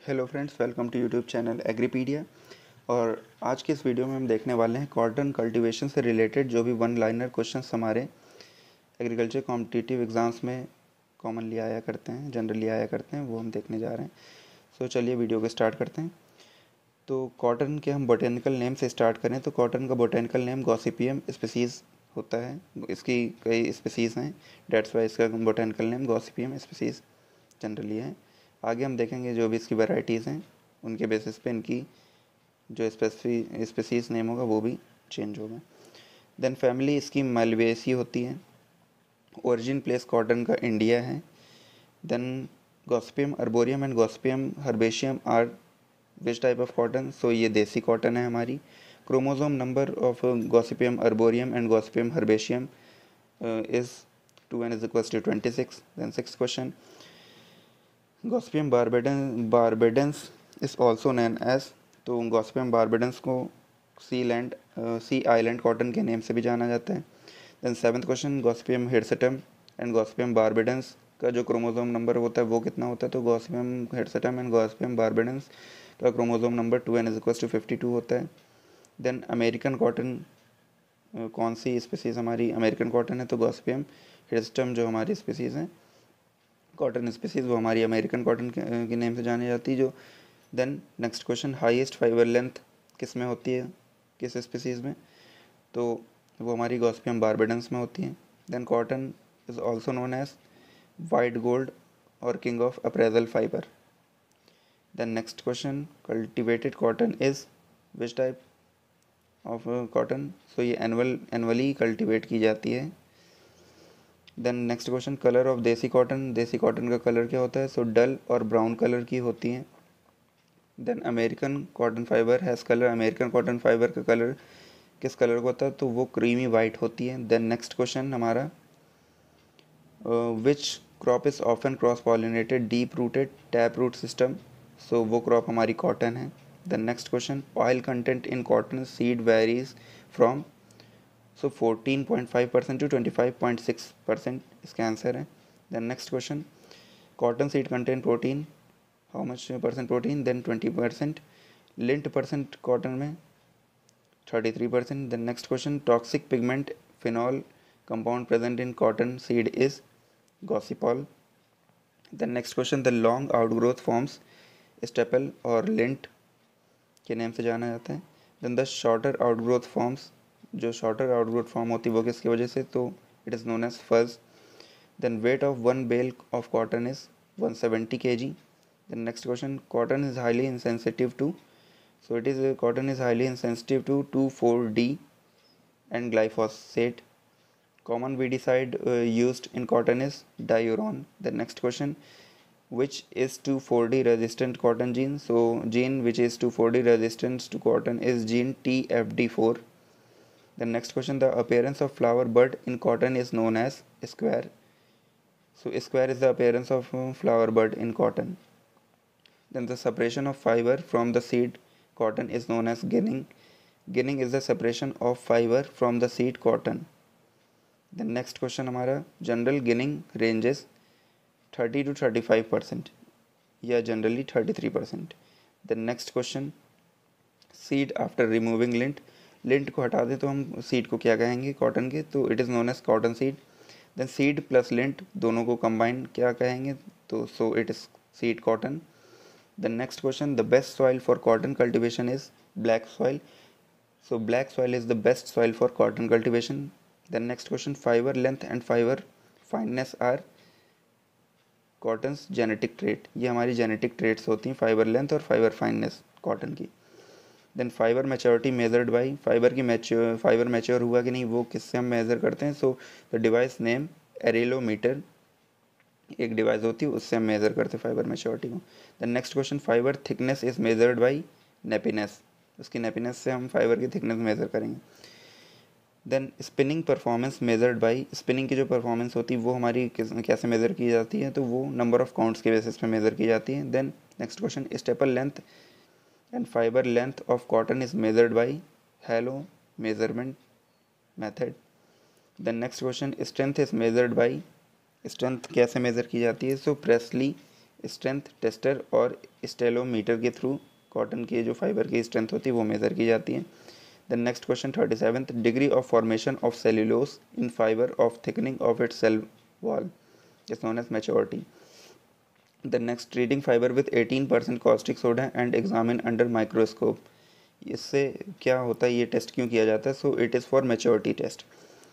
Hello friends, welcome to YouTube channel Agripedia. और आज के इस वीडियो में हम देखने वाले हैं कॉटन कल्टीवेशन से रिलेटेड जो भी वन लाइनर क्वेश्चंस हमारे एग्रीकल्चर कॉम्पिटिटिव एग्ज़ाम्स में कॉमनली आया करते हैं, जनरली आया करते हैं, वो हम देखने जा रहे हैं। सो चलिए वीडियो को स्टार्ट करते हैं। तो कॉटन के हम बोटेनिकल नेम से स्टार्ट करें तो कॉटन का बोटेनिकल नेम गॉसिपियम स्पीसीज़ होता है। इसकी कई स्पीसीज़ हैं, डेट्स वाई इसका botanical name Gossypium species generally है। आगे हम देखेंगे जो भी इसकी वैराइटीज़ हैं उनके बेसिस पे इनकी जो स्पेसीज़ नेम होगा वो भी चेंज होगा। देन फैमिली इसकी मालवेसी होती है। ओरिजिन प्लेस कॉटन का इंडिया है। Then Gossypium arboreum and Gossypium herbaceum are which type of cotton, so ये देसी कॉटन है हमारी। Chromosome number of Gossypium arboreum and Gossypium herbaceum is 2n is equals to 26. Then sixth question, Gossypium barbadense is also known as, तो Gossypium barbadense को sea island cotton के name से भी जाना जाता है। Then seventh question, Gossypium hirsutum and Gossypium barbadense का जो क्रोमोसोम नंबर होता है वो कितना होता है, तो Gossypium hirsutum and Gossypium barbadense का chromosome number 2n is equals to 52 होता है। देन अमेरिकन कॉटन कौन सी स्पीसीज़ हमारी अमेरिकन कॉटन है, तो गॉसिपियम हिरसटम जो हमारी स्पीसीज़ हैं कॉटन स्पीसीज़ वो हमारी अमेरिकन कॉटन के नेम से जानी जाती है। जो then next question, highest fibre length किस में होती है, किस स्पीसीज़ में, तो वो हमारी गॉसिपियम बारबेडेंस में होती है। Then cotton is also known as white gold और king of appraisal fibre. Then next question, cultivated cotton is which type of cotton, so ये एनुअली कल्टिवेट की जाती है। Then next question, colour of desi cotton का colour क्या होता है, सो डल और ब्राउन कलर की होती हैं। Then American cotton fibre has colour, American cotton fibre का कलर किस कलर का होता है, तो वो क्रीमी वाइट होती है। देन नेक्स्ट क्वेश्चन हमारा, which crop is often cross pollinated deep rooted tap root system, so वो क्रॉप हमारी कॉटन है। Then next question, oil content in cotton seed varies from, so 14.5% to 25.6% इसका answer है। Then next question, cotton seed contain protein, how much percent protein, then 20%। Lint percent cotton में 33%। Then next question, toxic pigment phenol compound present in cotton seed is gossypol. Then next question, the long outgrowth forms staple और lint के name से जाना जाता है। Then the shorter outgrowth forms, जो shorter outgrowth form होती है वो किसकी वजह से, तो it is known as fuzz. Then weight of one bale of cotton is 170 kg। Then next question, cotton is highly insensitive to, so it is cotton is highly insensitive to 2,4-D and glyphosate. Common weedicide used in cotton is diuron. The next question, which is 2,4-D resistant cotton gene, so gene which is 2,4-D resistant to cotton is gene TFD4. The next question, the appearance of flower bud in cotton is known as square, so square is the appearance of flower bud in cotton. Then the separation of fiber from the seed cotton is known as ginning. Ginning is the separation of fiber from the seed cotton. The next question हमारा, general ginning ranges 30 to 35% या generally 33%. The next question, seed after removing lint, lint को हटा दें तो हम seed को क्या कहेंगे कॉटन के, तो it is known as cotton seed. Then seed plus lint दोनों को कंबाइन क्या कहेंगे, तो so it is seed cotton. The next question, the best soil for cotton cultivation is black soil. So black soil is the best soil for cotton cultivation. The next question, fiber length and fiber fineness are cotton's genetic trait. ये हमारी genetic traits होती हैं fiber length और fiber fineness cotton की। Then fiber maturity measured by, fiber mature हुआ कि नहीं वो किससे हम measure करते हैं, so the device name areometer एक डिवाइस होती है उससे हम मेज़र करते हैं फाइबर मैच्योरिटी को। The next question, fibre thickness is measured by nepiness, उसकी नेपीनेस से हम फाइबर की थिकनेस मेज़र करेंगे। Then spinning performance measured by, spinning की जो परफॉर्मेंस होती है वो हमारी कैसे मेज़र की जाती है, तो वो नंबर ऑफ काउंट्स के बेसिस पे मेज़र की जाती है। Then next question, staple length and fibre length of cotton is measured by halo measurement method. Then next question, strength is measured by, strength कैसे मेज़र की जाती है, सो प्रेसली स्ट्रेंथ टेस्टर और स्टेलोमीटर के थ्रू कॉटन के जो फाइबर की strength होती है वो मेज़र की जाती है। The next question 37th, degree of formation of cellulose in fibre of thickening of its cell wall is known as maturity. The next, treating fibre with 18% caustic soda and examine under microscope. इससे क्या होता है, ये test क्यों किया जाता है? So it is for maturity test.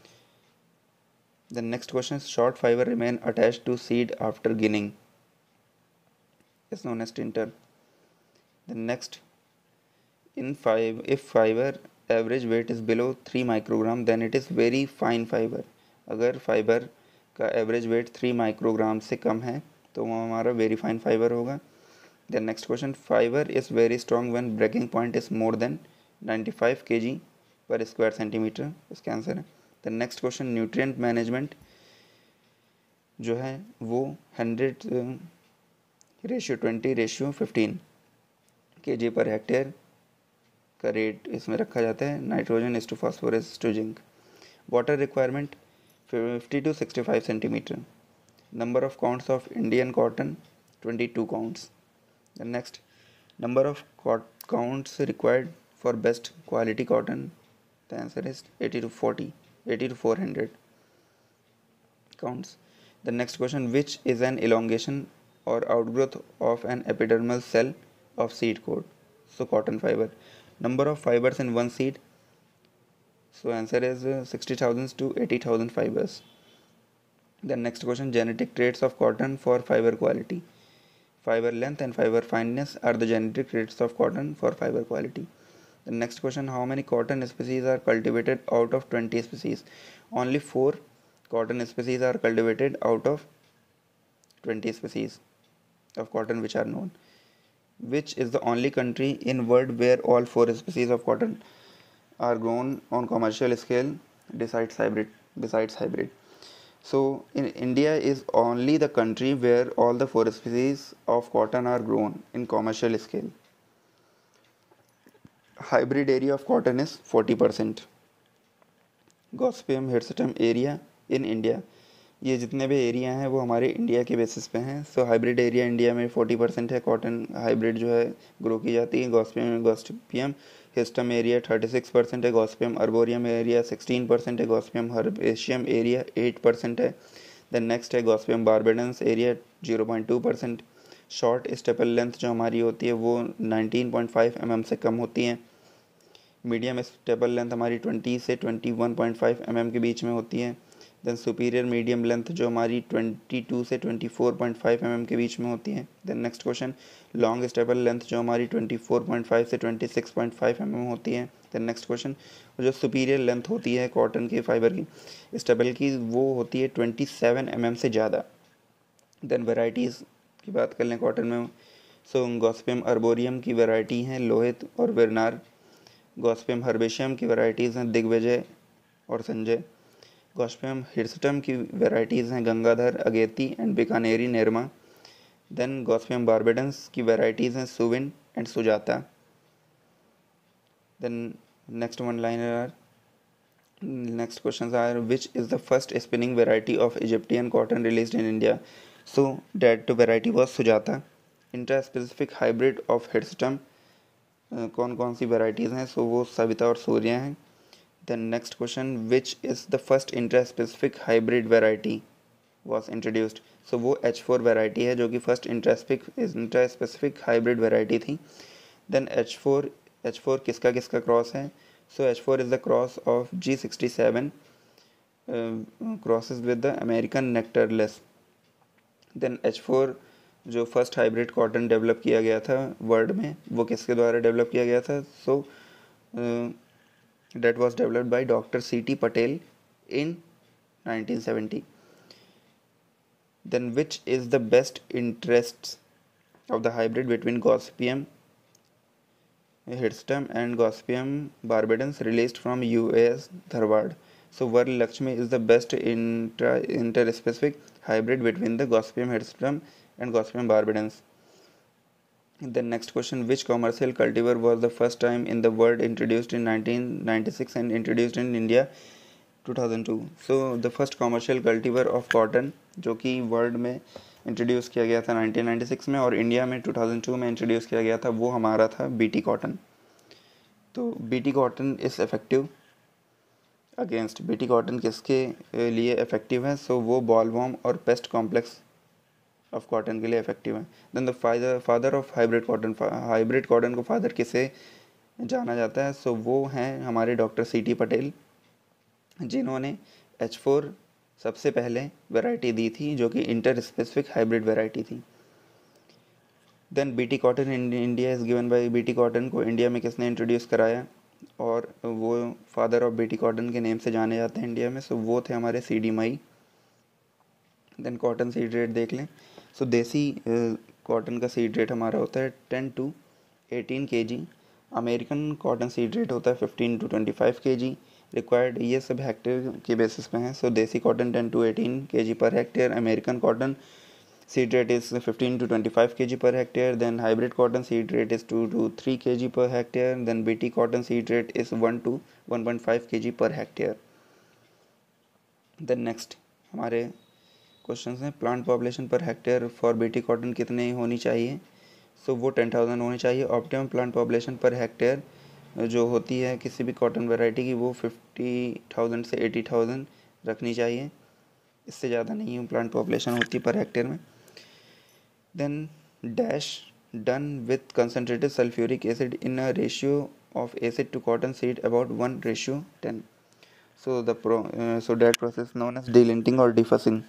The next question, short fibre remain attached to seed after ginning is known as tinter. The next, if fiber average weight is below 3 microgram then it is very fine fiber. अगर fibre का average weight 3 microgram से कम है तो वो हमारा very fine fibre होगा। The next question, fibre is very strong when breaking point is more than 95 kg per square centimetre, इसका आंसर है। The next question, nutrient management जो है वो 100:20:15 kg पर हेक्टेयर का रेट इसमें रखा जाता है। Nitrogen is to phosphorus to zinc. Water requirement 50 to 65 centimetre. Number of counts of Indian cotton 22 counts. The next, number of counts required for best quality cotton, the answer is 80 to 400 counts. The next question, which is an elongation or outgrowth of an epidermal cell of seed coat? So cotton fiber. Number of fibers in one seed, so answer is 60,000 to 80,000 fibers. The next question, genetic traits of cotton for fiber quality. Fiber length and fiber fineness are the genetic traits of cotton for fiber quality. The next question, how many cotton species are cultivated out of 20 species? Only 4 cotton species are cultivated out of 20 species of cotton which are known. Which is the only country in world where all 4 species of cotton are grown on commercial scale besides hybrid? So in India is only the country where all the 4 species of cotton are grown in commercial scale. Hybrid area of cotton is 40%. Gossamer Hirsutum area in India, ये जितने भी area हैं वो हमारे India के basis पे हैं। सो hybrid area India में 40% है, कॉटन हाइब्रिड जो है ग्रो की जाती है। गॉसिपियम हिस्टम एरिया 36% है, गॉसिपियम अर्बोरियम एरिया 16% है, गॉसिपियम हर्बेशियम एरिया 8% है। देन नेक्स्ट है Gossypium barbadense area 0.2%। Short staple length जो हमारी होती है वो 19.5 mm से कम होती है। मीडियम स्टेपल लेंथ हमारी 20 से 21.5 mm के बीच में होती है। देन सुपीरियर मीडियम लेंथ जो हमारी 22 से 24.5 mm के बीच में होती है। Then next question, long staple length जो हमारी 24.5 से 26.5 mm होती है। देन नेक्स्ट क्वेश्चन, जो सुपीरियर लेंथ होती है कॉटन के फाइबर की स्टेबल की वो होती है 27 mm से ज़्यादा। देन वेराइटीज़ की बात कर लें कॉटन में, सो गॉसिपियम अर्बोरियम की वैरायटी हैं लोहित और विरनार। गॉसिपियम हर्बेशियम की वैराइटीज़ हैं दिग्विजय और संजय। गॉसिपियम हिर्सुटम की वैराइटीज़ हैं Gangadhar, Ageti and Bikaneri Nirma. Then Gossypium barbadense की वैराइटीज़ हैं Suvin and Sujata. Then next next questions are, which is the first spinning variety of Egyptian cotton released in India? So that variety was Sujata. Intraspecific hybrid of Hirsutum, कौन कौन सी varieties हैं? So वो सविता और सूर्या हैं। Then next question, which is the first intraspecific hybrid variety was introduced? So वो H4 variety है जो कि first intraspecific hybrid variety थी। Then H4 किसका किसका क्रॉस है? So H4 is the cross of G67 crosses with the American nectarless. Then H4 जो first hybrid cotton develop किया गया था वर्ल्ड में वो किसके द्वारा डेवलप किया गया था? सो that was developed by Dr. C.T. Patel in 1970. Then which is the best interests of the hybrid between Gossypium hirsutum and Gossypium barbedens released from US Dharwad? So Varl Lakshmi is the best interspecific hybrid between the Gossypium hirsutum and Gossypium barbedens. The next question, which commercial cultivar was the first time in the world introduced in 1996 and introduced in India 2002? So the first commercial cultivar of cotton जो कि world में introduce किया गया था 1996 में, और India में 2002 में इंट्रोड्यूस किया गया था, वो हमारा था बीटी कॉटन। तो BT cotton is effective against, BT cotton किसके लिए इफेक्टिव है? सो वो बॉलवॉर्म और पेस्ट कॉम्प्लेक्स ऑफ कॉटन के लिए इफेक्टिव है। Then the father of hybrid cotton, hybrid cotton को फादर किसे जाना जाता है? सो वो हैं हमारे डॉक्टर सी.टी. पटेल, जिन्होंने H4 सबसे पहले वैरायटी दी थी, जो कि इंटर स्पेसिफिक हाइब्रिड वैरायटी थी। Then BT cotton in India is given by, BT cotton को इंडिया में किसने इंट्रोड्यूस कराया और वो फादर ऑफ बीटी कॉटन के नेम से जाने जाते हैं इंडिया में? सो वो थे हमारे C.D. Mayee. Then cotton seed rate देख लें। सो देसी कॉटन का सीड रेट हमारा होता है 10 to 18 kg। American cotton seed rate होता है 15 to 25 kg रिक्वायर्ड। ये सब हेक्टेयर के बेसिस पे हैं। So desi cotton 10 to 18 kg per hectare, American cotton seed rate is 15 to 25 kg per hectare. Then hybrid cotton seed rate is 2 to 3 kg per hectare. Then BT cotton seed rate is 1 to 1.5 kg per hectare. Then next हमारे question हैं, plant population per hectare for BT cotton कितने होनी चाहिए? So वो 10,000 होनी चाहिए। Optimum plant population per hectare जो होती है किसी भी कॉटन वैरायटी की, वो 50,000 से 80,000 रखनी चाहिए, इससे ज़्यादा नहीं प्लांट पॉपुलेशन होती पर हेक्टेयर में। Then dash done with concentrated sulfuric acid in a ratio of acid to cotton seed about 1:10. So that process known as delinting or defussing.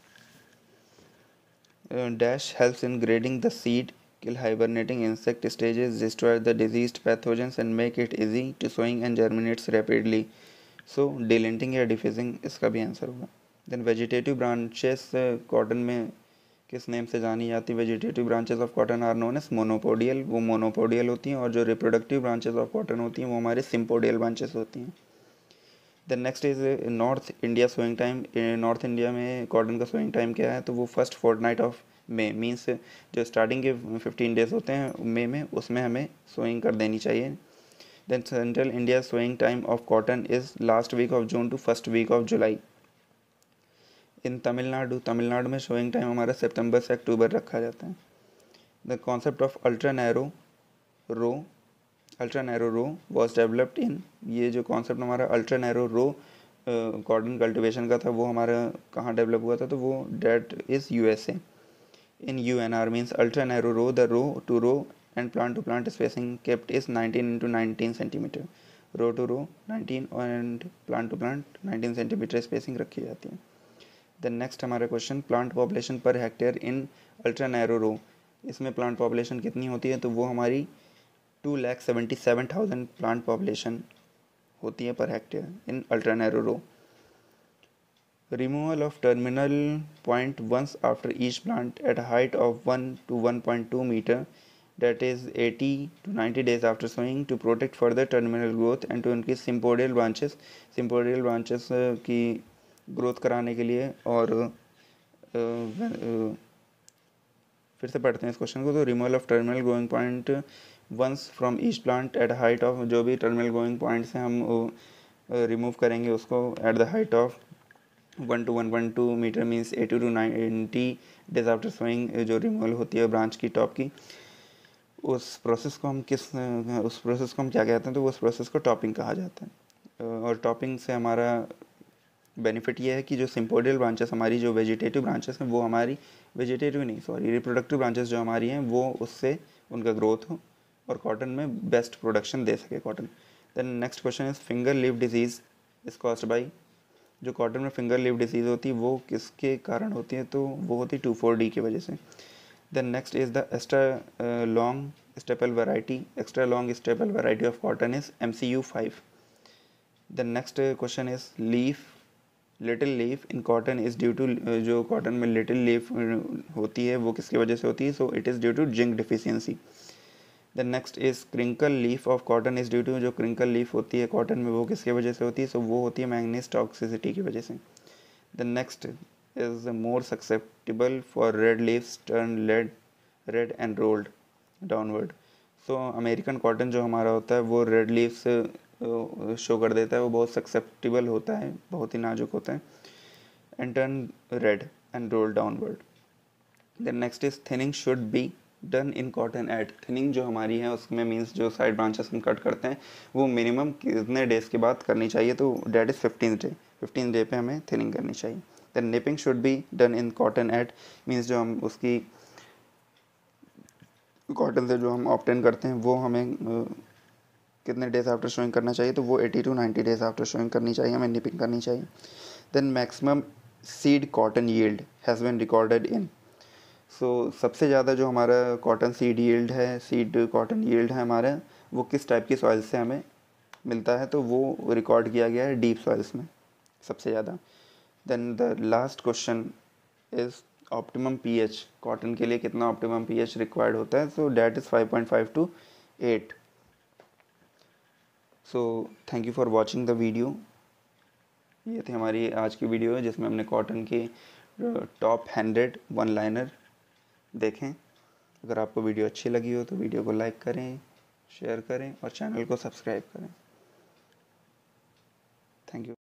Dash helps in grading the seed, kill hibernating insect stages, destroy the diseased pathogens and make it easy to sowing and germinates rapidly. So delinting या diffusing इसका भी answer होगा। Then vegetative branches cotton में किस name से जानी जाती है? Vegetative branches of cotton are known as monopodial, वो मोनोपोडियल होती हैं, और जो रिप्रोडक्टिव ब्रांचेस ऑफ कॉटन होती हैं वो हमारे सिम्पोडियल ब्रांचेस होती हैं। Then next is north India sowing time. North India में कॉटन का सोइंग टाइम क्या है? तो वो first fortnight of May, means जो स्टार्टिंग के 15 डेज होते हैं मई में, उसमें हमें सोइंग कर देनी चाहिए। Then central India sowing time of cotton is last week of June to first week of July. In Tamil Nadu में शोइंग टाइम हमारा सितंबर से अक्टूबर रखा जाता है। The concept of ultra narrow row was developed in, ये जो कॉन्सेप्ट हमारा ultra narrow row cotton cultivation का था, वो हमारा कहाँ डेवलप हुआ था? तो वो date is USA in UNR, means ultra narrow row, the row to row and plant to plant spacing kept is 19 into 19 centimeter. Row to row 19 and plant to plant 19 centimeter spacing रखी जाती है। Then next हमारा question, plant population per hectare in ultra narrow row, इसमें plant population कितनी होती है? तो वो हमारी 2,77,000 प्लांट पॉपुलेशन होती है per hectare in ultra narrow row. Removal of terminal point once after each plant at height of 1 to 1.2 meter, that is 80 to 90 days after sowing, to protect further terminal growth and to increase sympodial branches की growth कराने के लिए। और फिर से पढ़ते हैं इस क्वेश्चन को। तो removal of terminal growing point once from each plant at height of, जो भी टर्मिनल ग्रोइंग पॉइंट से हम रिमूव करेंगे उसको at the height of 1 to 1.2 meter, means 80 to 90 days after sowing जो रिमूवल होती है ब्रांच की टॉप की, उस प्रोसेस को हम क्या कहते हैं? तो उस प्रोसेस को टॉपिंग कहा जाता है। और टॉपिंग से हमारा बेनिफिट ये है कि जो सिम्पोडियल ब्रांचेस हमारी, जो वेजिटेटिव ब्रांचेस हैं, वो हमारी रिप्रोडक्टिव ब्रांचेस जो हमारी हैं, वो उससे उनका ग्रोथ हो और कॉटन में बेस्ट प्रोडक्शन दे सके cotton. Then next question is finger leaf disease is caused by, जो कॉटन में फिंगर लीफ डिजीज़ होती है वो किसके कारण होती है? तो वो होती है 2,4-D की वजह से। Then next is the extra long staple variety of cotton is MCU 5। Then next question is little leaf in cotton is due to, जो कॉटन में लिटिल लीफ होती है वो किसकी वजह से होती है? So it is due to zinc deficiency. The next is crinkle leaf of cotton is due to, जो क्रिंकल लीफ होती है कॉटन में वो किसकी वजह से होती है? सो वो होती है मैंगनीज टॉक्सिसिटी की वजह से। The next is more susceptible for red leaves turn red and rolled downward. So American cotton जो हमारा होता है वो रेड लीव्स शो कर देता है, वो बहुत सक्सेप्टिबल होता है, बहुत ही नाजुक होता है, and turn red and roll downward. Then next is thinning should be done in cotton at, thinning जो हमारी है उसमें मीन्स जो साइड ब्रांचेस हम कट करते हैं वो मिनिमम कितने डेज के बाद करनी चाहिए, तो डेट इज़ 15th डे पे हमें थिनिंग करनी चाहिए। Then nipping should be done in cotton at, means जो हम उसकी कॉटन से जो हम ऑप्टेन करते हैं वो हमें कितने डेज आफ्टर शोइंग करना चाहिए, तो वो 80 to 90 डेज आफ्टर शोइंग करनी चाहिए, हमें निपिंग करनी चाहिए। Then maximum seed cotton yield has been recorded in, so सबसे ज़्यादा जो हमारा कॉटन सीड कॉटन यील्ड है हमारा, वो किस टाइप की सॉइल से हमें मिलता है, तो वो रिकॉर्ड किया गया है डीप सॉइल्स में सबसे ज़्यादा। Then the last question is optimum pH, cotton के लिए कितना ऑप्टिमम पीएच रिक्वायर्ड होता है, so that is 5.5 to 8। So thank you for watching the video. ये थी हमारी आज की वीडियो जिसमें हमने कॉटन के टॉप 100 वन लाइनर देखें। अगर आपको वीडियो अच्छी लगी हो तो वीडियो को लाइक करें, शेयर करें और चैनल को सब्सक्राइब करें। Thank you.